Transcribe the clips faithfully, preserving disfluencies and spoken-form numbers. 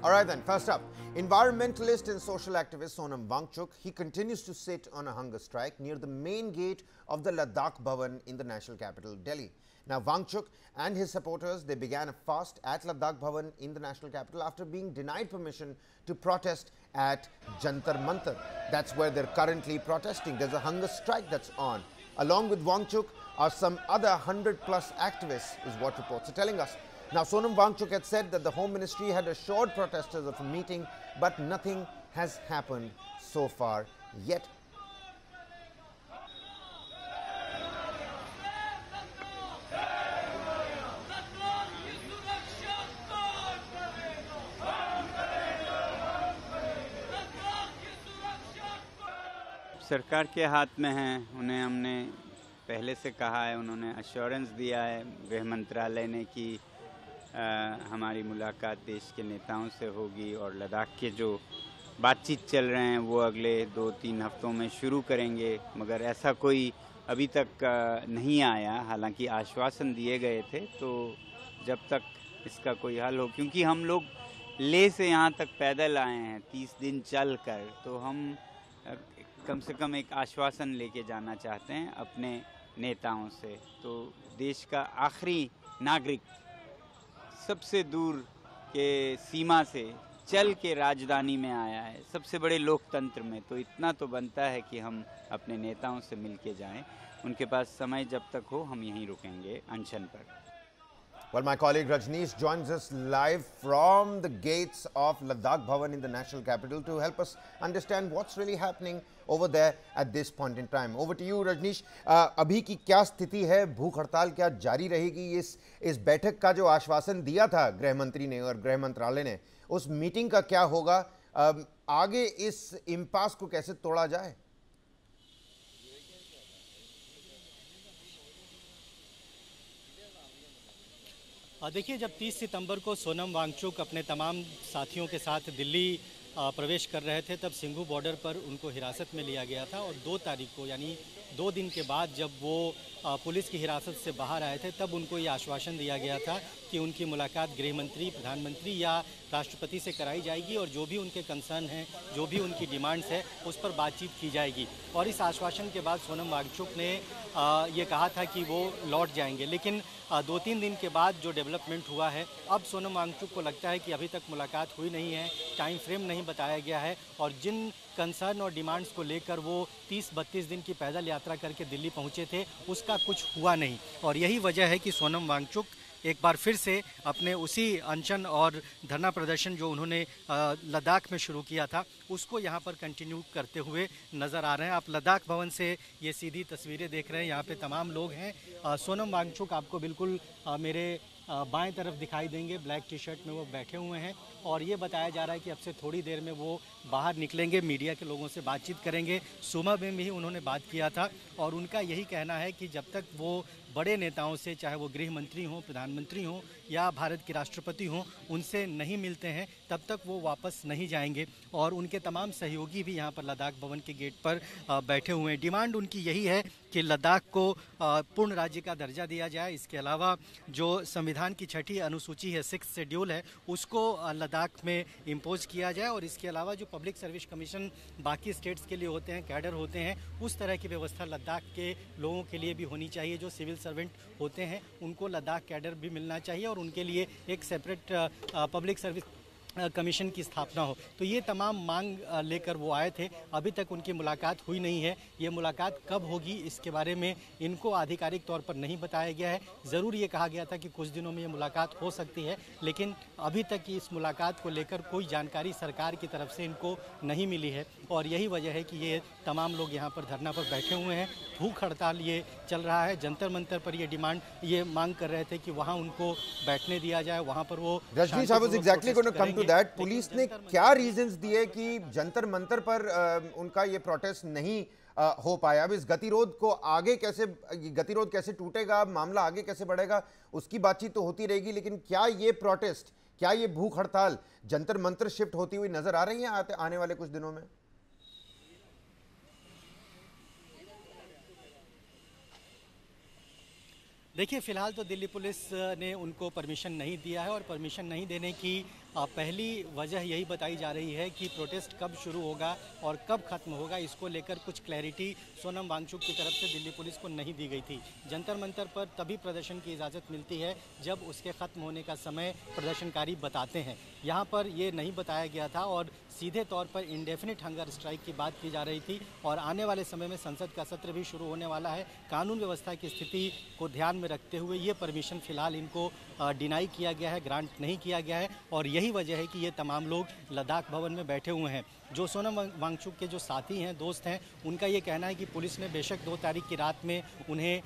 All right then, first up, environmentalist and social activist Sonam Wangchuk, he continues to sit on a hunger strike near the main gate of the Ladakh Bhavan in the national capital, Delhi. Now, Wangchuk and his supporters, they began a fast at Ladakh Bhavan in the national capital after being denied permission to protest at Jantar Mantar. That's where they're currently protesting. There's a hunger strike that's on. Along with Wangchuk are some other one hundred plus activists, is what reports are telling us. Now, Sonam Wangchuk had said that the Home Ministry had assured protesters of a meeting, but nothing has happened so far yet. सरकार के हाथ में है, उन्हें हमने पहले से कहा है, उन्होंने अश्योरेंस दिया है गृह मंत्रालय ने कि आ, हमारी मुलाकात देश के नेताओं से होगी और लद्दाख के जो बातचीत चल रहे हैं वो अगले दो तीन हफ्तों में शुरू करेंगे, मगर ऐसा कोई अभी तक आ, नहीं आया। हालांकि आश्वासन दिए गए थे, तो जब तक इसका कोई हल हो, क्योंकि हम लोग ले से यहाँ तक पैदल आए हैं तीस दिन चल कर, तो हम कम से कम एक आश्वासन लेके जाना चाहते हैं अपने नेताओं से। तो देश का आखिरी नागरिक सबसे दूर के सीमा से चल के राजधानी में आया है, सबसे बड़े लोकतंत्र में, तो इतना तो बनता है कि हम अपने नेताओं से मिल के जाएँ। उनके पास समय जब तक हो हम यहीं रुकेंगे अनशन पर। Well, my colleague Rajneesh joins us live from the gates of Ladakh Bhavan in the national capital to help us understand what's really happening over there at this point in time. Over to you, Rajneesh. Uh, अभी की क्या स्थिति है? भूख हड़ताल क्या जारी रहेगी? इस इस बैठक का जो आश्वासन दिया था गृह मंत्री ने और गृह मंत्रालय ने, उस मीटिंग का क्या होगा? uh, आगे इस इम्पास को कैसे तोड़ा जाए? देखिए, जब तीस सितंबर को सोनम वांगचुक अपने तमाम साथियों के साथ दिल्ली प्रवेश कर रहे थे, तब सिंघू बॉर्डर पर उनको हिरासत में लिया गया था और दो तारीख को, यानी दो दिन के बाद जब वो पुलिस की हिरासत से बाहर आए थे, तब उनको ये आश्वासन दिया गया था कि उनकी मुलाकात गृह मंत्री, प्रधानमंत्री या राष्ट्रपति से कराई जाएगी और जो भी उनके कंसर्न हैं, जो भी उनकी डिमांड्स है, उस पर बातचीत की जाएगी। और इस आश्वासन के बाद सोनम वांगचुक ने ये कहा था कि वो लौट जाएंगे, लेकिन दो तीन दिन के बाद जो डेवलपमेंट हुआ है, अब सोनम वांगचुक को लगता है कि अभी तक मुलाकात हुई नहीं है, टाइम फ्रेम नहीं बताया गया है और जिन कंसर्न और डिमांड्स को लेकर वो तीस बत्तीस दिन की पैदल यात्रा करके दिल्ली पहुंचे थे, उसका कुछ हुआ नहीं। और यही वजह है कि सोनम वांगचुक एक बार फिर से अपने उसी अनशन और धरना प्रदर्शन जो उन्होंने लद्दाख में शुरू किया था, उसको यहाँ पर कंटिन्यू करते हुए नज़र आ रहे हैं। आप लद्दाख भवन से ये सीधी तस्वीरें देख रहे हैं, यहाँ पे तमाम लोग हैं। सोनम वांगचुक आपको बिल्कुल आ, मेरे बाएं तरफ दिखाई देंगे, ब्लैक टी शर्ट में वो बैठे हुए हैं और ये बताया जा रहा है कि अब से थोड़ी देर में वो बाहर निकलेंगे, मीडिया के लोगों से बातचीत करेंगे। सुबह में भी उन्होंने बात किया था और उनका यही कहना है कि जब तक वो बड़े नेताओं से, चाहे वो गृह मंत्री हों, प्रधानमंत्री हों या भारत के राष्ट्रपति हों, उनसे नहीं मिलते हैं, तब तक वो वापस नहीं जाएंगे। और उनके तमाम सहयोगी भी यहाँ पर लद्दाख भवन के गेट पर बैठे हुए हैं। डिमांड उनकी यही है कि लद्दाख को पूर्ण राज्य का दर्जा दिया जाए। इसके अलावा जो संविधान की छठी अनुसूची है, सिक्स शेड्यूल है, उसको लद्दाख में इम्पोज किया जाए और इसके अलावा जो पब्लिक सर्विस कमीशन बाकी स्टेट्स के लिए होते हैं, कैडर होते हैं, उस तरह की व्यवस्था लद्दाख के लोगों के लिए भी होनी चाहिए। जो सिविल सर्वेंट होते हैं उनको लद्दाख कैडर भी मिलना चाहिए और उनके लिए एक सेपरेट पब्लिक सर्विस कमीशन की स्थापना हो। तो ये तमाम मांग लेकर वो आए थे। अभी तक उनकी मुलाकात हुई नहीं है। ये मुलाकात कब होगी इसके बारे में इनको आधिकारिक तौर पर नहीं बताया गया है। ज़रूर ये कहा गया था कि कुछ दिनों में ये मुलाकात हो सकती है, लेकिन अभी तक की इस मुलाकात को लेकर कोई जानकारी सरकार की तरफ से इनको नहीं मिली है और यही वजह है कि ये तमाम लोग यहाँ पर धरना पर बैठे हुए हैं। भूख हड़ताल ये चल रहा है। जंतर मंतर पर ये डिमांड, ये मांग कर रहे थे कि वहाँ उनको बैठने दिया जाए, वहाँ पर वो दैट पुलिस ने क्या रीजंस दिए कि जंतर मंतर पर आ, उनका ये प्रोटेस्ट नहीं आ, हो पाया? अब इस गतिरोध को आगे कैसे, गतिरोध कैसे टूटेगा, मामला आगे कैसे बढ़ेगा, उसकी बातचीत तो होती रहेगी, लेकिन क्या ये प्रोटेस्ट, क्या ये भूख हड़ताल जंतर मंतर शिफ्ट होती हुई नजर आ रही है आते आने वाले कुछ दिनों में? देखिए, फिलहाल तो दिल्ली पुलिस ने उनको परमिशन नहीं दिया है और परमिशन नहीं देने की पहली वजह यही बताई जा रही है कि प्रोटेस्ट कब शुरू होगा और कब खत्म होगा, इसको लेकर कुछ क्लैरिटी सोनम वांगचुक की तरफ से दिल्ली पुलिस को नहीं दी गई थी। जंतर मंतर पर तभी प्रदर्शन की इजाज़त मिलती है जब उसके ख़त्म होने का समय प्रदर्शनकारी बताते हैं। यहाँ पर ये नहीं बताया गया था और सीधे तौर पर इंडेफिनिट हंगर स्ट्राइक की बात की जा रही थी। और आने वाले समय में संसद का सत्र भी शुरू होने वाला है। कानून व्यवस्था की स्थिति को ध्यान में रखते हुए ये परमिशन फ़िलहाल इनको डिनाई किया गया है, ग्रांट नहीं किया गया है। और यही वजह है कि ये तमाम लोग लद्दाख भवन में बैठे हुए हैं। जो सोनम वांगचुक के जो साथी हैं, दोस्त हैं, उनका ये कहना है कि पुलिस ने बेशक दो तारीख की रात में उन्हें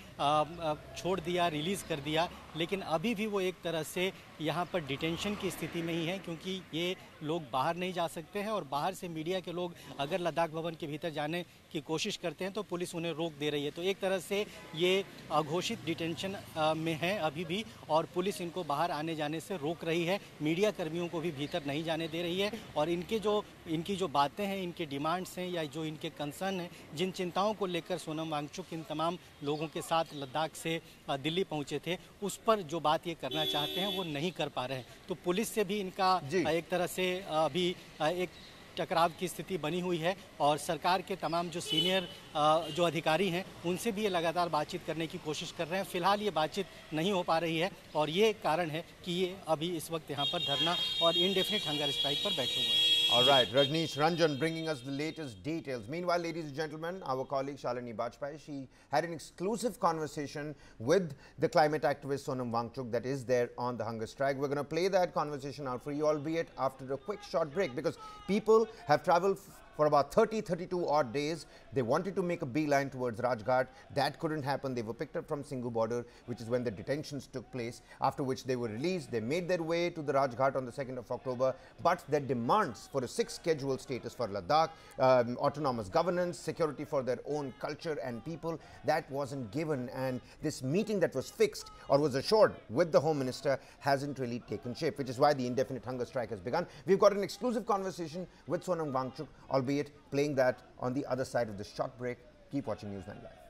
छोड़ दिया, रिलीज़ कर दिया, लेकिन अभी भी वो एक तरह से यहाँ पर डिटेंशन की स्थिति में ही है, क्योंकि ये लोग बाहर नहीं जा सकते हैं। और बाहर से मीडिया के लोग अगर लद्दाख भवन के भीतर जाने की कोशिश करते हैं तो पुलिस उन्हें रोक दे रही है। तो एक तरह से ये अघोषित डिटेंशन में है अभी भी, और पुलिस इनको बाहर आने जाने से रोक रही है। मीडिया कर्मियों को भी भीतर नहीं जाने दे रही है। और इनके जो इनकी जो बातें हैं, इनके डिमांड्स हैं या जो इनके कंसर्न हैं, जिन चिंताओं को लेकर सोनम वांगचुक इन तमाम लोगों के साथ लद्दाख से दिल्ली पहुंचे थे, उस पर जो बात ये करना चाहते हैं वो नहीं कर पा रहे हैं। तो पुलिस से भी इनका एक तरह से अभी एक टकराव की स्थिति बनी हुई है। और सरकार के तमाम जो सीनियर जो अधिकारी हैं, उनसे भी ये लगातार बातचीत करने की कोशिश कर रहे हैं। फिलहाल ये बातचीत नहीं हो पा रही है और ये कारण है कि ये अभी इस वक्त यहाँ पर धरना और इंडेफिनिट हंगर स्ट्राइक पर बैठे हुए हैं। All right, Rajneesh Ranjan bringing us the latest details. Meanwhile, ladies and gentlemen, our colleague Shalini Bajpai, she had an exclusive conversation with the climate activist Sonam Wangchuk that is there on the hunger strike. We're going to play that conversation out for you, albeit after a quick short break, because people have traveled for about thirty, thirty-two odd days. They wanted to make a beeline towards Rajghat. That couldn't happen. They were picked up from Singhu border, which is when the detentions took place, after which they were released. They made their way to the Rajghat on the second of October, but their demands for a sixth schedule status for Ladakh, um, autonomous governance, security for their own culture and people, that wasn't given. And this meeting that was fixed or was assured with the Home Minister hasn't really taken shape, which is why the indefinite hunger strike has begun. We've got an exclusive conversation with Sonam Wangchuk, albeit playing that on the other side of this short break. Keep watching Newsline Live.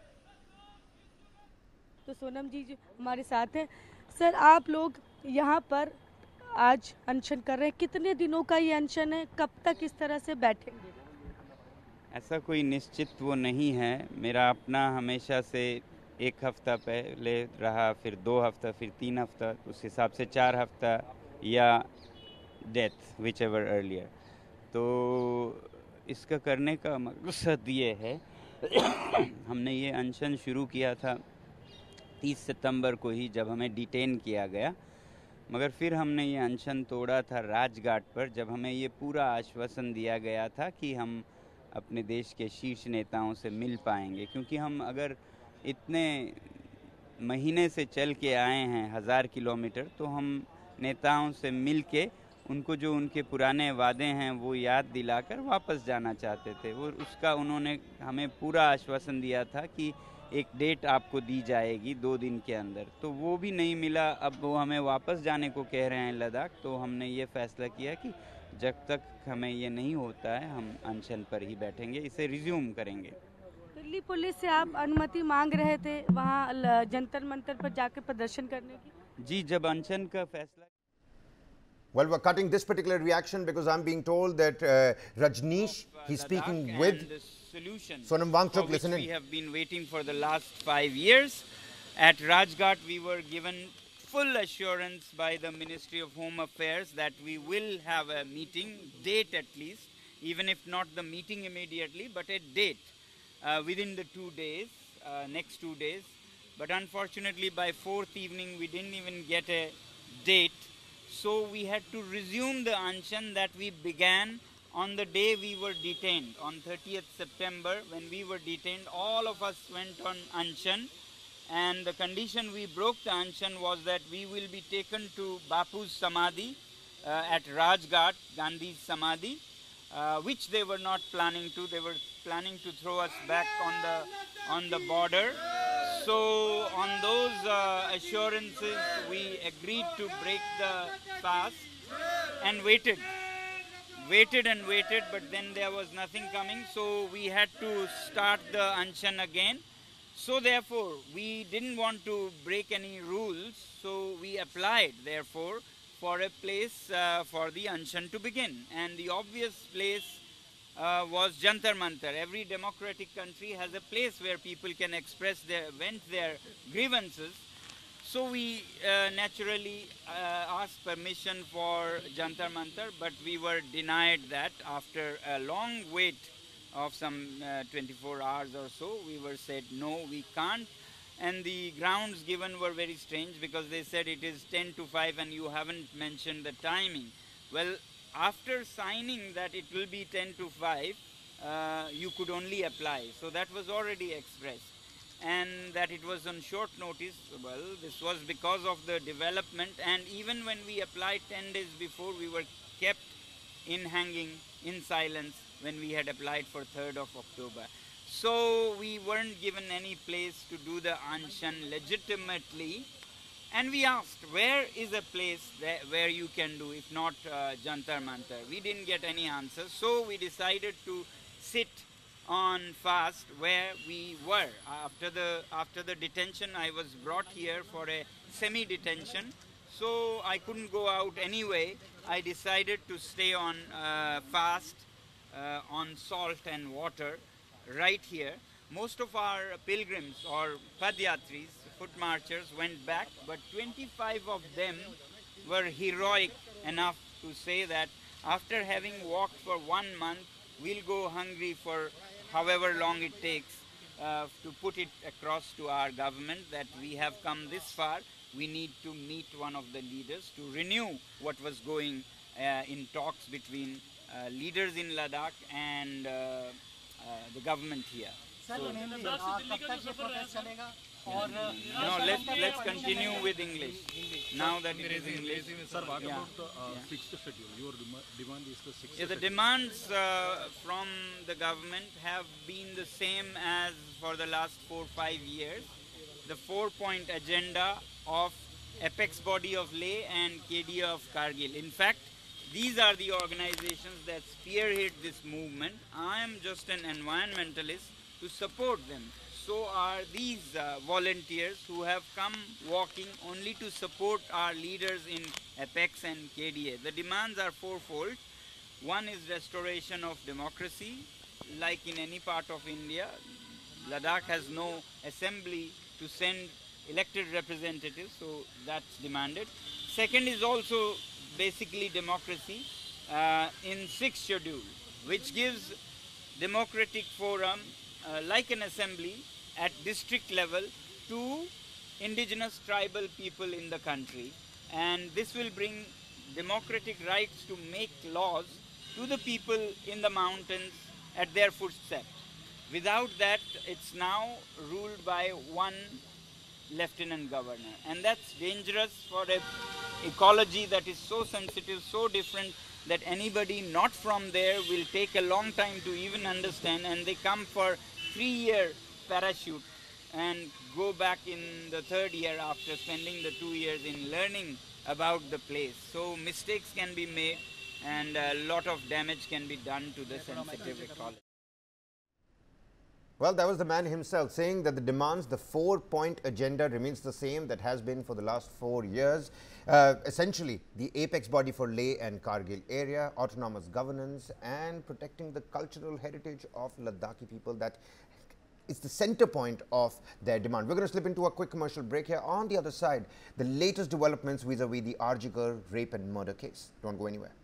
तो सोनम जी जो हमारे साथ हैं, sir आप लोग यहाँ पर आज अनशन कर रहे हैं, कितने दिनों का ये अनशन है, कब तक इस तरह से बैठेंगे? ऐसा कोई निश्चित वो नहीं है। मेरा अपना हमेशा से एक हफ्ता पहले रहा, फिर दो हफ्ता, फिर तीन हफ्ता, उस हिसाब से चार हफ्ता या डेथ विच एवर अर्लियर। तो इसका करने का मकसद ये है हमने ये अनशन शुरू किया था तीस सितंबर को ही, जब हमें डिटेन किया गया, मगर फिर हमने ये अनशन तोड़ा था राजघाट पर, जब हमें ये पूरा आश्वासन दिया गया था कि हम अपने देश के शीर्ष नेताओं से मिल पाएंगे। क्योंकि हम अगर इतने महीने से चल के आए हैं हज़ार किलोमीटर, तो हम नेताओं से मिल के उनको जो उनके पुराने वादे हैं वो याद दिलाकर वापस जाना चाहते थे। वो उसका उन्होंने हमें पूरा आश्वासन दिया था कि एक डेट आपको दी जाएगी दो दिन के अंदर, तो वो भी नहीं मिला। अब वो हमें वापस जाने को कह रहे हैं लद्दाख। तो हमने ये फैसला किया कि जब तक हमें ये नहीं होता है हम अनशन पर ही बैठेंगे, इसे रिज्यूम करेंगे। दिल्ली पुलिस से आप अनुमति मांग रहे थे वहाँ जंतर मंतर पर जाकर प्रदर्शन करने की? जी, जब अनशन का फैसला Well, we're cutting this particular reaction because I'm being told that uh, Rajneesh, he's speaking with Sonam Wangchuk. Listen in. We have been waiting for the last five years. At Rajghat, we were given full assurance by the Ministry of Home Affairs that we will have a meeting, date at least, even if not the meeting immediately, but a date uh, within the two days, uh, next two days. But unfortunately, by fourth evening, we didn't even get a date. So we had to resume the anchan that we began on the day we were detained. On thirtieth September, when we were detained, all of us went on anchan. And the condition we broke the anchan was that we will be taken to Bapu's Samadhi uh, at Rajghat, Gandhi's Samadhi, uh, which they were not planning to. They were planning to throw us back on the, on the border. So on those uh, assurances, we agreed to break the fast and waited. Waited and waited, but then there was nothing coming. So we had to start the anchan again. So therefore, we didn't want to break any rules, so we applied, therefore, for a place uh, for the Anshan to begin. And the obvious place uh, was Jantar Mantar. Every democratic country has a place where people can express their, vent their grievances. So we uh, naturally uh, asked permission for Jantar Mantar, but we were denied that after a long wait of some uh, twenty-four hours or so. We were said, no, we can't. And the grounds given were very strange, because they said it is ten to five and you haven't mentioned the timing. Well, after signing that it will be ten to five, uh, you could only apply. So that was already expressed. And that it was on short notice, well, this was because of the development. And even when we applied ten days before, we were kept in hanging, in silence, when we had applied for third of October. So we weren't given any place to do the Anshan legitimately. And we asked, where is a place that, where you can do, if not uh, Jantar Mantar? We didn't get any answer. So we decided to sit on fast where we were. After the, after the detention, I was brought here for a semi-detention. So I couldn't go out anyway. I decided to stay on uh, fast uh, on salt and water right here. Most of our pilgrims or padyatris, foot marchers, went back, but twenty-five of them were heroic enough to say that after having walked for one month, we'll go hungry for however long it takes uh, to put it across to our government that we have come this far. We need to meet one of the leaders to renew what was going uh, in talks between uh, leaders in Ladakh and uh, uh, the government here. So, no, let's, let's continue with English. Now that it is English. Sir, what Yeah. about the uh, Yeah. sixth schedule? Your dem- demand is the sixth Yeah, the schedule. demands uh, from the government have been the same as for the last four, five years. The four-point agenda of apex body of Leh and K D A of Kargil. In fact, these are the organizations that spearhead this movement. I am just an environmentalist to support them. So are these uh, volunteers who have come walking only to support our leaders in apex and K D A. The demands are fourfold. One is restoration of democracy. Like in any part of India, Ladakh has no assembly to send elected representatives, so that's demanded. Second is also basically democracy uh, in sixth schedule, which gives democratic forum uh, like an assembly at district level to indigenous tribal people in the country. And this will bring democratic rights to make laws to the people in the mountains at their footsteps. Without that, it's now ruled by one lieutenant governor, and that's dangerous for a ecology that is so sensitive, so different, that anybody not from there will take a long time to even understand, and they come for three-year parachute and go back in the third year after spending the two years in learning about the place. So mistakes can be made and a lot of damage can be done to the sensitive ecology. Well, that was the man himself saying that the demands, the four-point agenda remains the same that has been for the last four years. Uh, essentially, the apex body for Leh and Kargil area, autonomous governance and protecting the cultural heritage of Ladakhi people. That is the center point of their demand. We're going to slip into a quick commercial break here. On the other side, the latest developments vis-a-vis the Arjigarh rape and murder case. Don't go anywhere.